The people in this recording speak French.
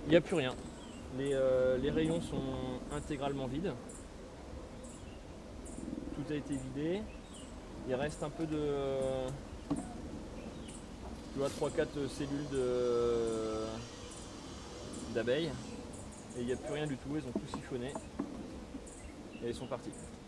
Il n'y a plus rien. Les rayons sont intégralement vides. Tout a été vidé. Il reste un peu de... tu vois, 3-4 cellules d'abeilles. Et il n'y a plus rien du tout, elles ont tout siphonné. Et elles sont parties.